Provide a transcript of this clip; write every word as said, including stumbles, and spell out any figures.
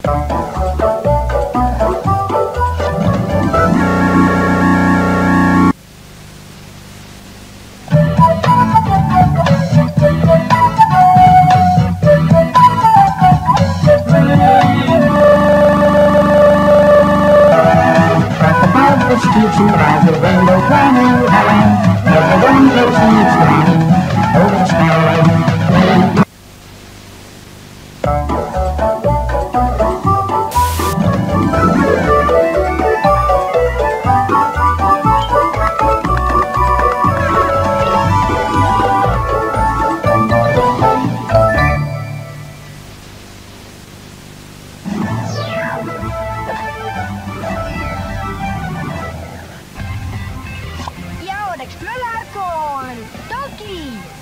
Teaching by the window, climbing high, never one person is flying over the skyline. Explorar con Toki.